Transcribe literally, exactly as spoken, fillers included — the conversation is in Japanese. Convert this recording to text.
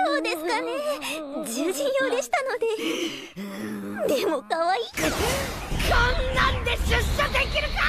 そうですかね。獣人用でしたので。でも可愛い。 こんなんで出社できるか。